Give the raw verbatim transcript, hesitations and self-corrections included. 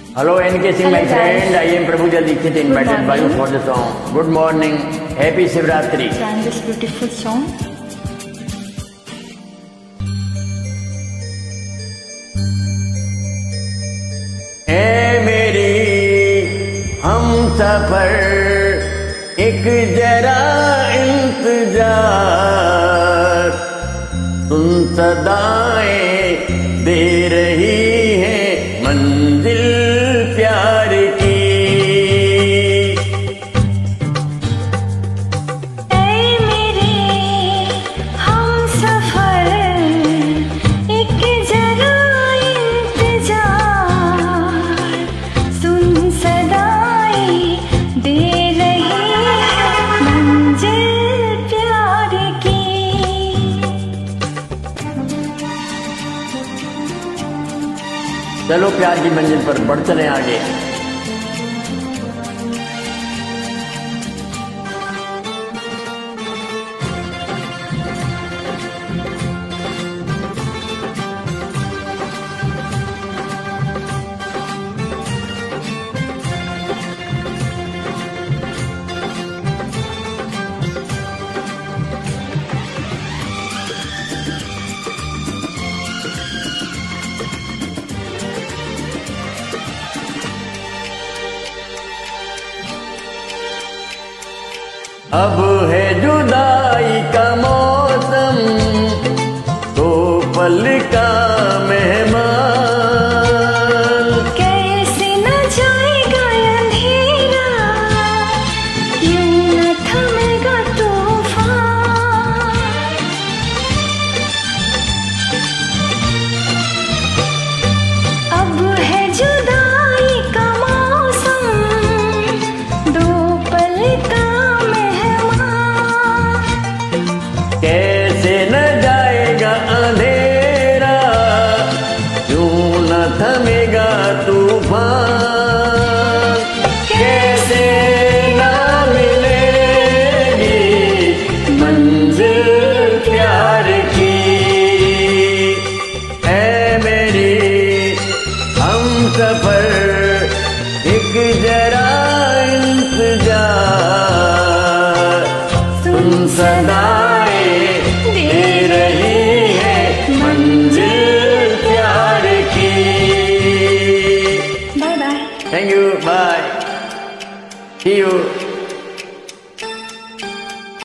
Hello, N K Singh, my Hello, friend. guys. I am Prabhu Dikshit, invited by you for the song. Good morning. Happy Shivratri. And this beautiful song. ए मेरी हम सफर एक जरा इंतजार, सुन सदाएं दे रही है मंजिल प्यार की। ऐ मेरे हम सफर एक जरा इंतजार, सुन सदाएं दे रही है मंजिल प्यार की। चलो प्यार की मंजिल पर बढ़ चले आगे। अब है जुदा